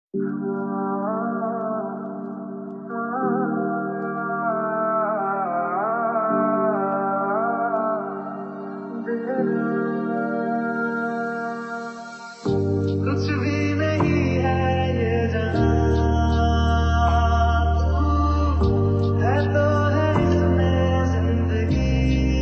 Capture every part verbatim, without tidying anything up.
कुछ भी नहीं है ये जहां, तू है तो है इसमें जिंदगी।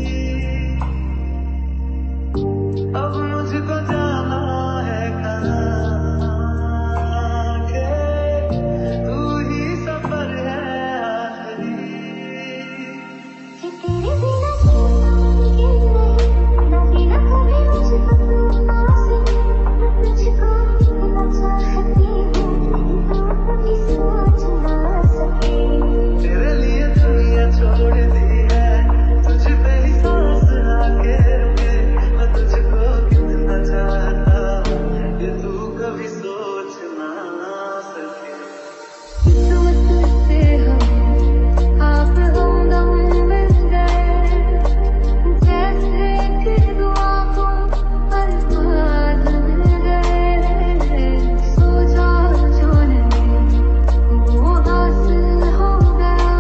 अब मुझको जाना है कहाँ के, तू ही सफर है आखिरी। कि तेरे बिना जीना मुमकिन नहीं, ना बिना कभी मुझको तू ना सके। तुझको इतना चाहती हूँ, लेकिन तू कभी सोच ना सके। तेरे लिए दुनिया छोड़ दी है, तुझ पे ही सांस आके रुके। मैं तुझको कितना चाहता हूँ, ये तू कभी सोच ना सके। किस्मत से हम आप हमदम मिल गए, जैसे कि दुआ को अल्फाज मिल गए। सोचा जो नहीं वो हासिल हो गया,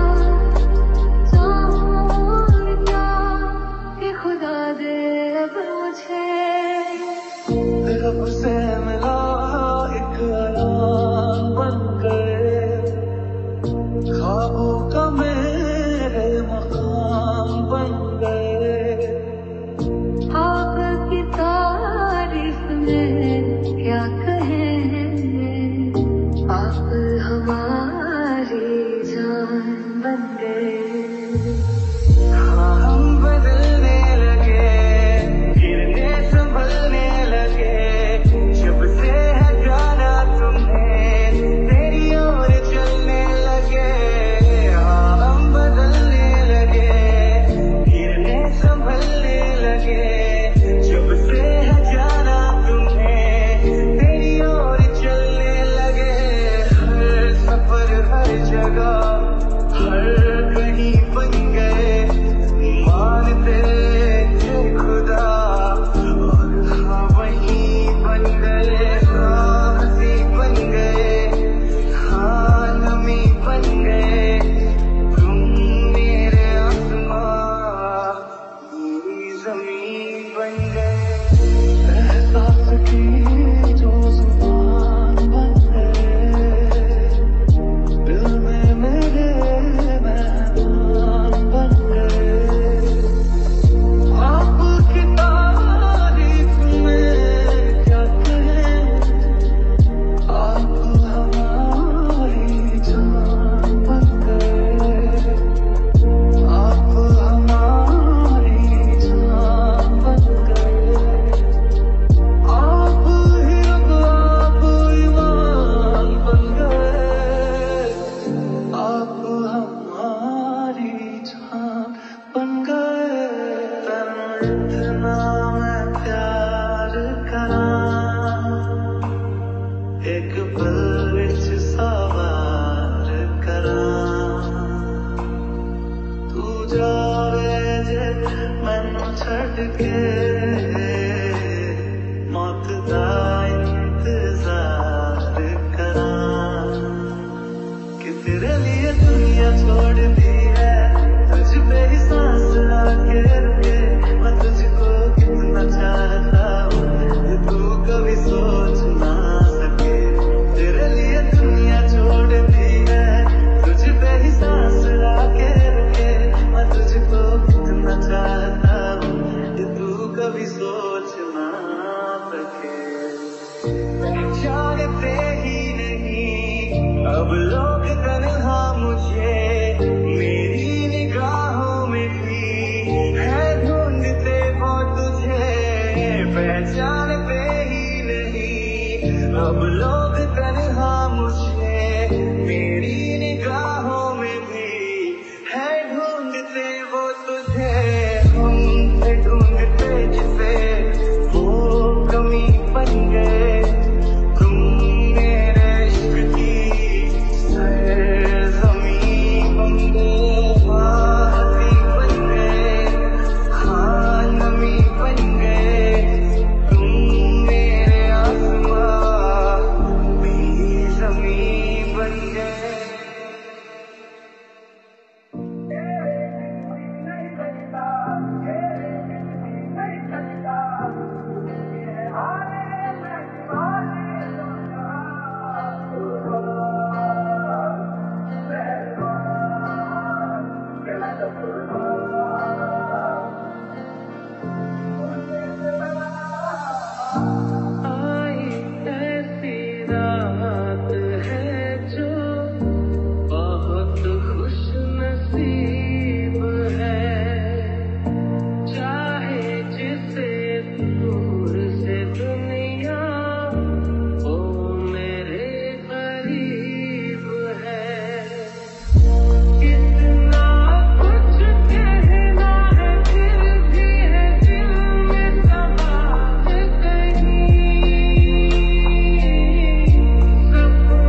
चाहूं और क्या कि खुदा दे अब मुझे। रब से मिला एक आयाम बन गए, ख्वाबों का मेरे मकाम बन गए। आपकी तारीफ में क्या कहेंगे, आप हमारी जान बन गए। हाँ हम बदलने लगे, गिरने संभलने लगे। जब से है जाना तुम्हें, तेरी ओर चलने लगे। हाँ हम बदलने लगे, गिरने संभलने लगे। जब से है जाना तुम्हें, तेरी ओर चलने लगे। हर सफर हर जगह हर कहीं बन गए, मानते थे खुदा और हाँ वहीं बन गए। हाँ हंसी बन गए, हाँ नमी बन गए। तुम मेरे आसमां, मेरी जमीन बन गए। एहसास की जो जुबान बन गए, दिल में मेरे मेहमान बन गए। आपकी तारीफ में क्या कहें, आप हमारी जान बन गए। आप हमारी जान बन गए। आप ही रब, आप ईमान बन गए। आप हमारी जान बन गए। तन्नू इतना मैं प्यार करां, एक पल विच सवार करां। तू जावे जे मैनू छड्ड के, मौत दा इंतजार करां। कि तेरे लिए दुनिया छोड़ दी है, तुझ पे ही सांस आके रुके। मैं तुझको कितना चाहता हूँ, ये तू कभी सोच ना सके। तेरे लिए दुनिया छोड़ दी है, तुझ पे ही सांस आके रुके। मैं तुझको कितना चाहता हूँ, ये तू कभी सोच ना सके। जानते ही नहीं अब लोग तन्हा मुझे, मेरी निगाहों में भी है ढूंढते वो तुझे। पहचानते ही नहीं अब लोग तन्हा मुझे, मेरी निगाहों में भी है ढूंढते वो तुझे। हम थे ढूंढते जिसे, वो कमी बन गए। तुम मेरे इश्क की सरज़मीं बन गए। हाँ हंसी बन गए, हाँ नमी बन गए। तुम मेरे आसमां, मेरी बात है जो बहुत खुश नसीब है, चाहे जिसे दूर से दुनिया वो मेरे करीब है। कितना कुछ कहना है फिर भी है दिल में सवाल कहीं, सपनों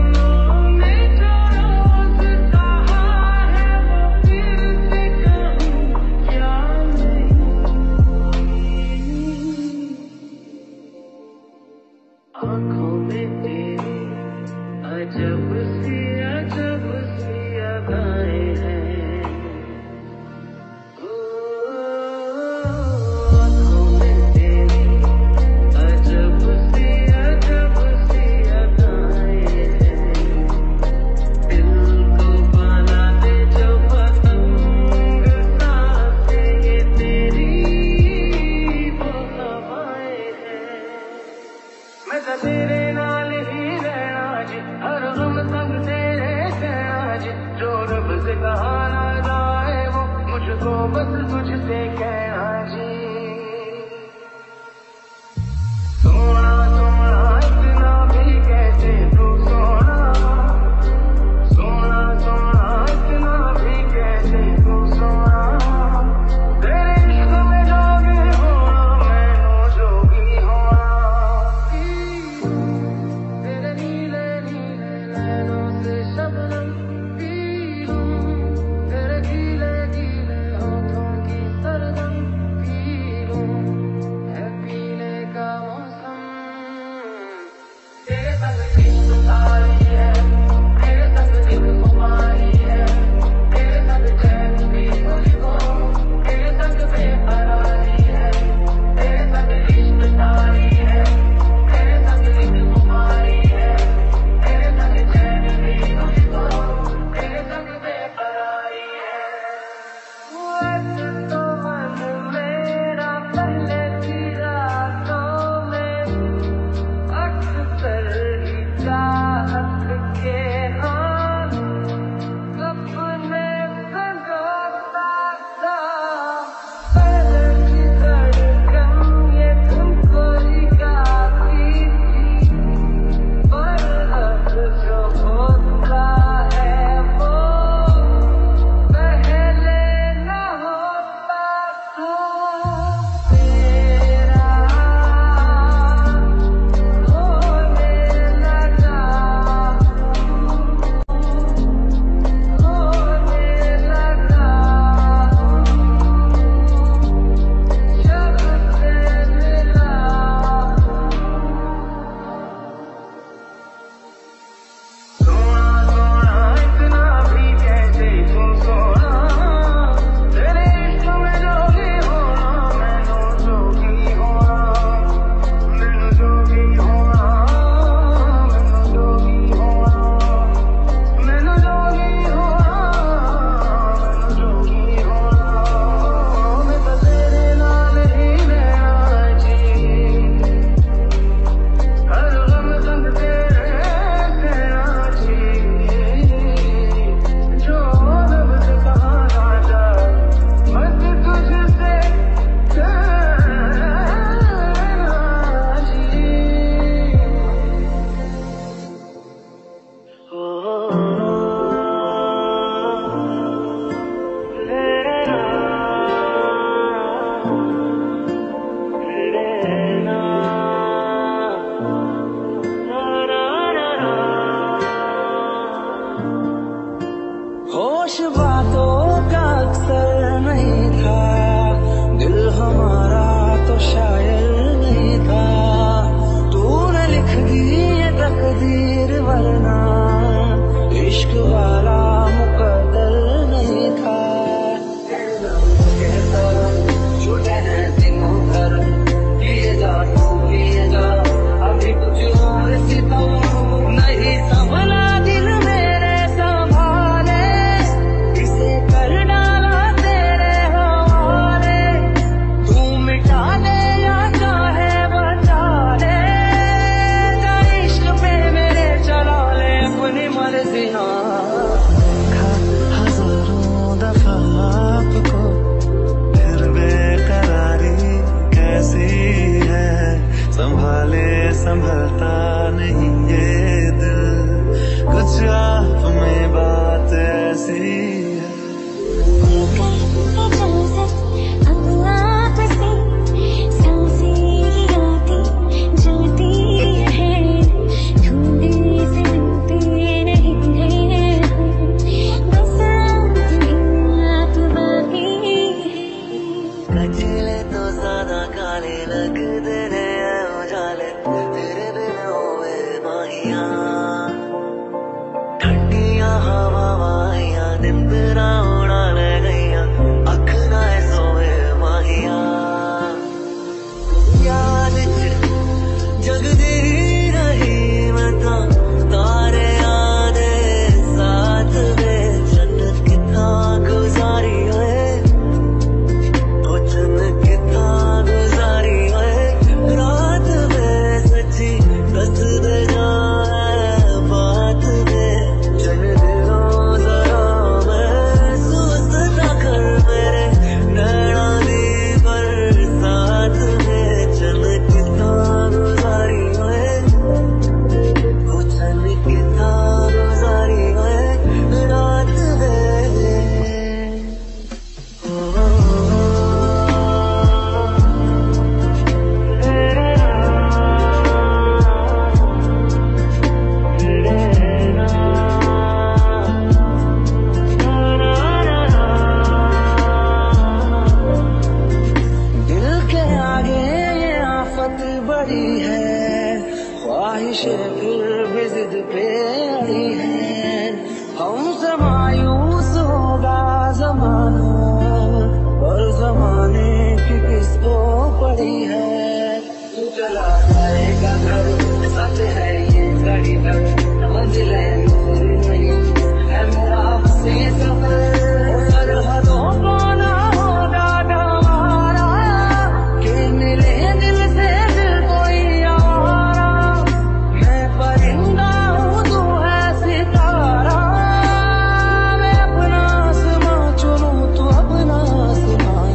पे अड़ी है। हमसे मायूस होगा जमाना और जमाने की किसको पड़ी है। तू चला जाएगा घर सच है ये घड़ी तक मंजिलें दूर नहीं है मेरा से सफर। सरहदों को ना होगा डमारा कि मिले दिल से दिल कोई आवारा। मैं परिंदा हूँ तू है सितारा। मैं अपना आसमां चुनूं तू अपना आसमां।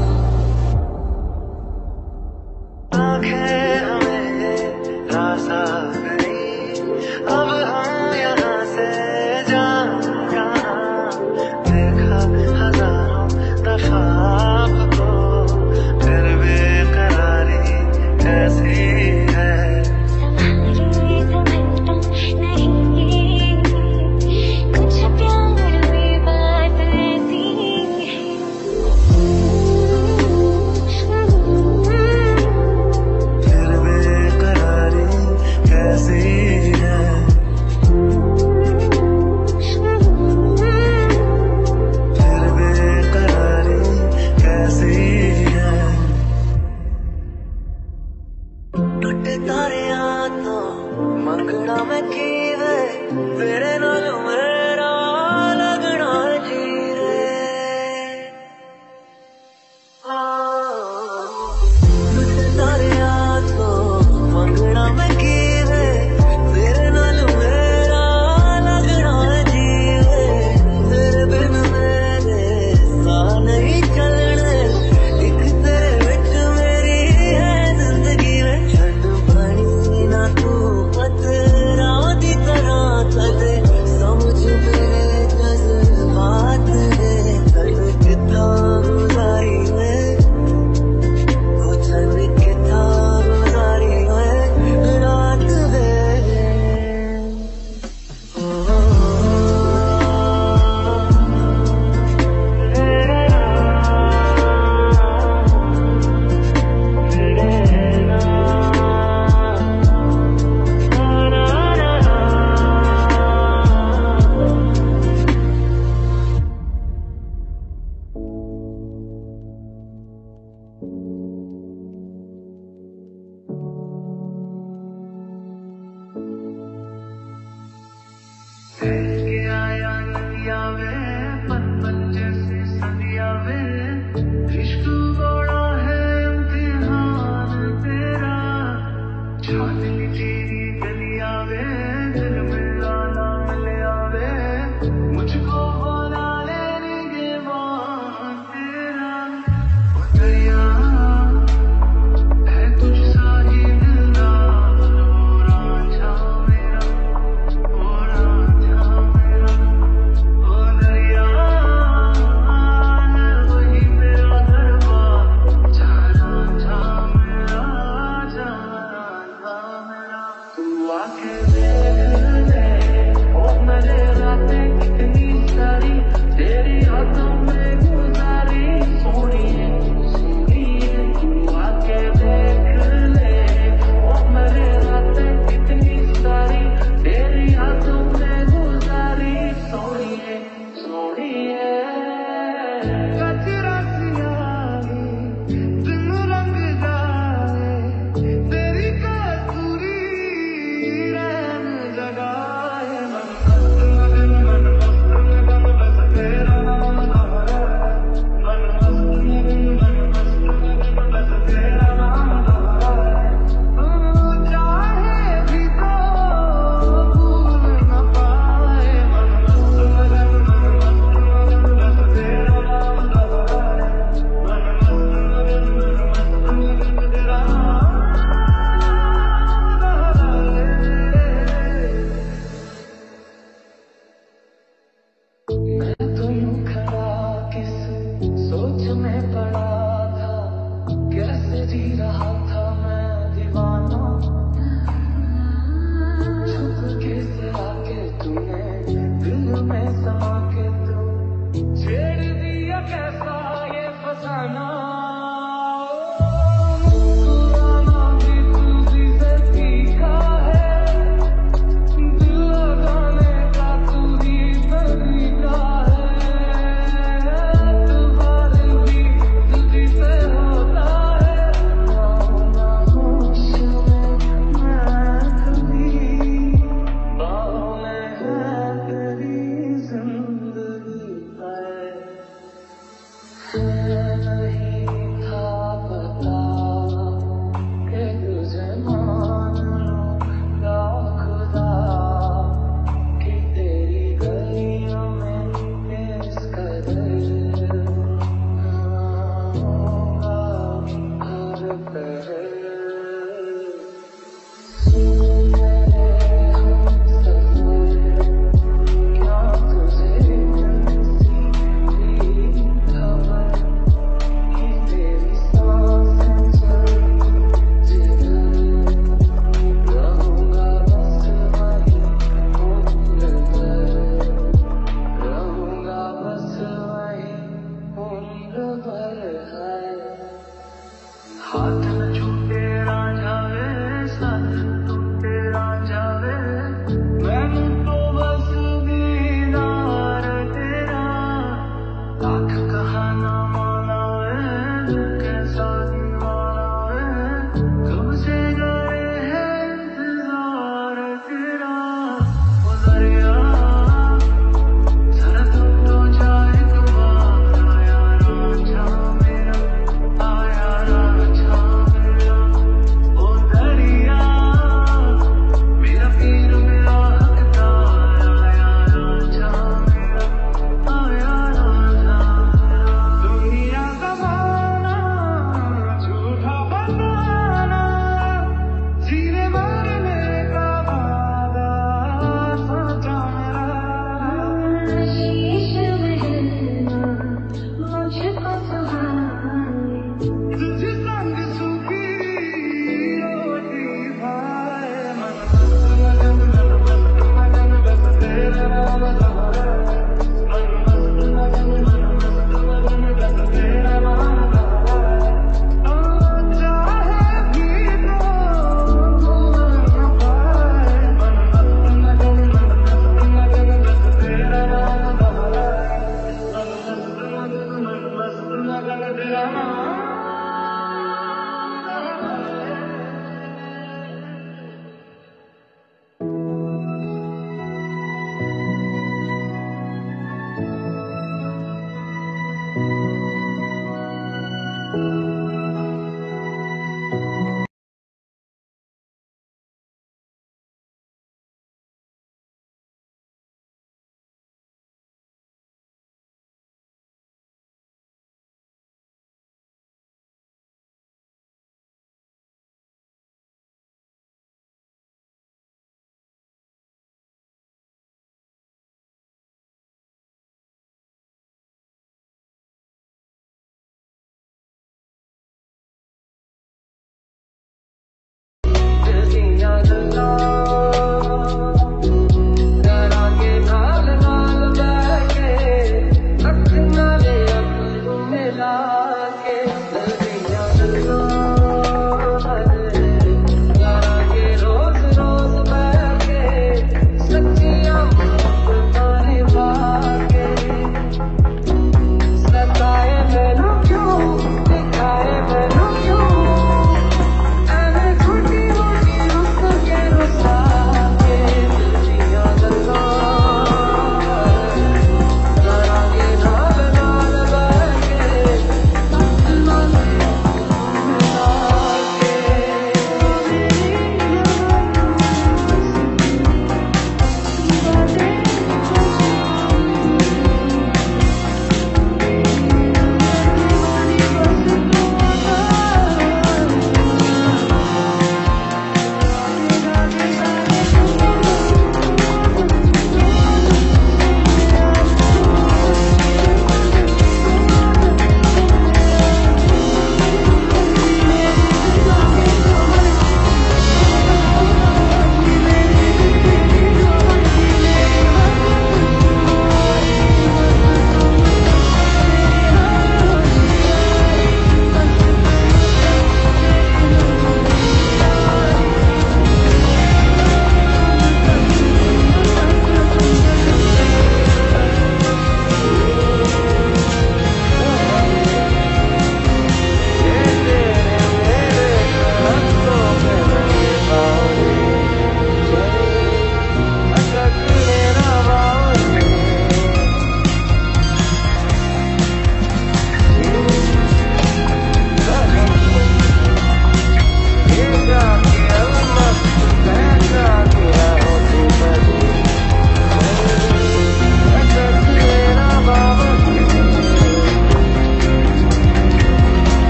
आंखें हमें रासा गई अब हम यहाँ से जा कहाँ। देखा हजारों दफा आपको फिर बेकरारी कैसी है। ये घमंड नहीं कुछ प्यार में बात ऐसी फिर बेकरारी कैसी है। फिर बेकरारी कैसी है। टुटे तारिया तो मंगना मैं कीवे तेरे नाल मेरा लगना जी रे। टुटे तारिया तो मंगना मैं कीवे तेरे नाल मेरा लगना जी रे। तेरे बिन मेरे साह नहीं चलने एक तेरे विच मेरी है जिंदगी में। ठंड पानी ना तू पतरा दी तरह चले समझ मेरे जज्बात है। चल कितना गुजारी है वो चल कितना गुजारी है रात है। आया नदिया वे पल पल जैसे सदिया वे इश्क बड़ा है इम्तिहान तेरा। छान ली तेरी गलिया वे दिल मेरा ना मिलिया वे मुझको बना लेने के बाद तेरा। ओ दरिया है तुझ सा ही दिलदार ओ रांझा मेरा ओ रांझा मेरा। ओ दरिया है वही मेरा दरबार जा रांझा मेरा जा रांझा मेरा। तू आके देख ले ओ मेरे रातें कितनी सारी तेरी यादों में गुजारी सोनिए सोनिए। तू आके देख ले ओ मेरे रातें कितनी सारी तेरी यादों में गुजारी सोनिए सोनिए। कचरा सियाही दिन रंग जाए तेरी कसूरी रैन जगाए। मन मस्त मगन मन मस्त मगन बस तेरा नाम दोहराए। मन मस्त मगन मन मस्त मगन बस तेरा नाम दोहराए। तू चाहे भी तो भूल न पाए। मन मस्त मगन मन मस्त मगन बस तेरा नाम दोहराए। मन मस्त मगन मन मस्त मगन तेरा नाम दोहराए। मैं तो यूं खड़ा किस सोच में पड़ा था कैसे जी रहा था मैं दीवाना। चुपके से आके तूने दिल में समा के तू छेड़ दिया कैसा